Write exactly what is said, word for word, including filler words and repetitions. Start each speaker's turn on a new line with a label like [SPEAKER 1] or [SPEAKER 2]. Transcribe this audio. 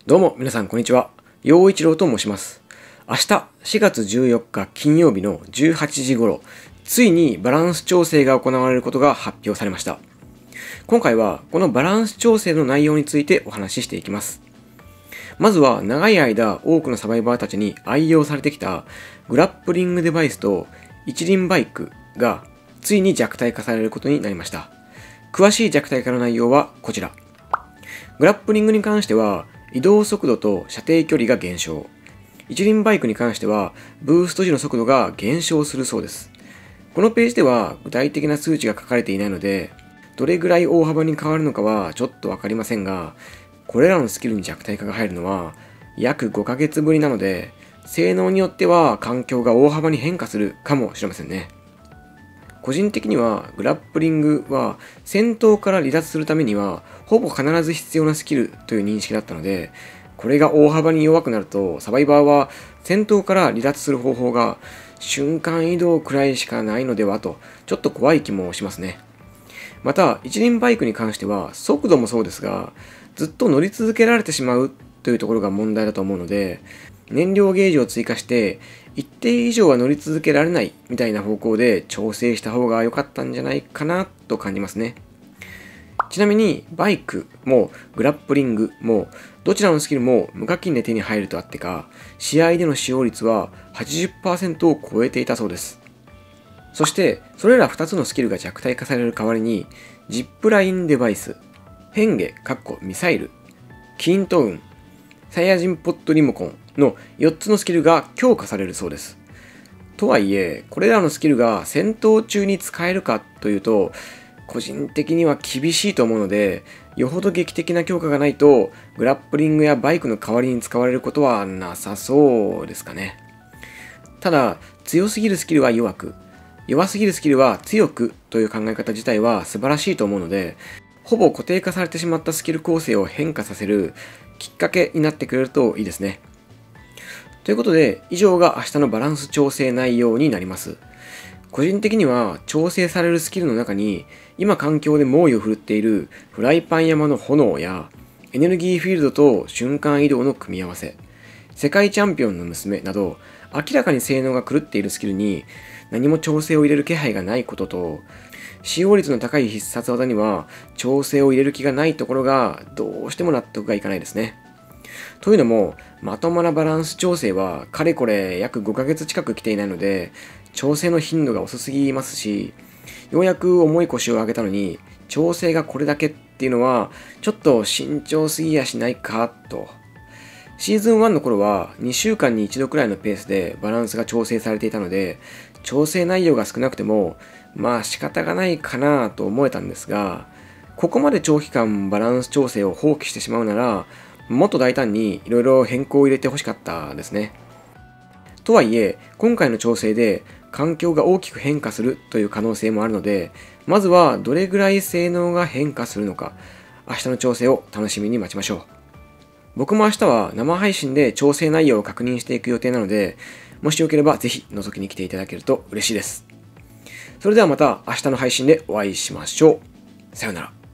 [SPEAKER 1] どうも皆さんこんにちは。陽一郎と申します。明日しがつじゅうよっか金曜日のじゅうはちじ頃、ついにバランス調整が行われることが発表されました。今回はこのバランス調整の内容についてお話ししていきます。まずは長い間多くのサバイバーたちに愛用されてきたグラップリングデバイスと一輪バイクがついに弱体化されることになりました。詳しい弱体化の内容はこちら。グラップリングに関しては移動速度と射程距離が減少。一輪バイクに関してはブースト時の速度が減少するそうです。このページでは具体的な数値が書かれていないので、どれぐらい大幅に変わるのかはちょっとわかりませんが、これらのスキルに弱体化が入るのは約ごかげつぶりなので、性能によっては環境が大幅に変化するかもしれませんね。個人的にはグラップリングは戦闘から離脱するためにはほぼ必ず必要なスキルという認識だったので、これが大幅に弱くなるとサバイバーは戦闘から離脱する方法が瞬間移動くらいしかないのではとちょっと怖い気もしますね。また一輪バイクに関しては速度もそうですが、ずっと乗り続けられてしまうというところが問題だと思うので、燃料ゲージを追加して一定以上は乗り続けられないみたいな方向で調整した方が良かったんじゃないかなと感じますね。ちなみにバイクもグラップリングもどちらのスキルも無課金で手に入るとあってか、試合での使用率は はちじゅっパーセント を超えていたそうです。そしてそれらふたつのスキルが弱体化される代わりに、ジップラインデバイス、変化ミサイル、キーントウン、サイヤ人ポットリモコンのよっつのスキルが強化されるそうです。とはいえ、これらのスキルが戦闘中に使えるかというと、個人的には厳しいと思うので、よほど劇的な強化がないと、グラップリングやバイクの代わりに使われることはなさそうですかね。ただ、強すぎるスキルは弱く、弱すぎるスキルは強くという考え方自体は素晴らしいと思うので、ほぼ固定化されてしまったスキル構成を変化させるきっかけになってくれるといいですね。ということで、以上が明日のバランス調整内容になります。個人的には調整されるスキルの中に、今環境で猛威を振るっているフライパン山の炎やエネルギーフィールドと瞬間移動の組み合わせ、世界チャンピオンの娘など明らかに性能が狂っているスキルに何も調整を入れる気配がないことと、使用率の高い必殺技には調整を入れる気がないところがどうしても納得がいかないですね。というのも、まともなバランス調整はかれこれ約ごかげつ近く来ていないので、調整の頻度が遅すぎますし、ようやく重い腰を上げたのに調整がこれだけっていうのはちょっと慎重すぎやしないかと。シーズンワンの頃はにしゅうかんに一度くらいのペースでバランスが調整されていたので、調整内容が少なくてもまあ仕方がないかなと思えたんですが、ここまで長期間バランス調整を放棄してしまうなら、もっと大胆にいろいろ変更を入れてほしかったですね。とはいえ、今回の調整で環境が大きく変化するという可能性もあるので、まずはどれぐらい性能が変化するのか、明日の調整を楽しみに待ちましょう。僕も明日は生配信で調整内容を確認していく予定なので、もしよければぜひ覗きに来ていただけると嬉しいです。それではまた明日の配信でお会いしましょう。さようなら。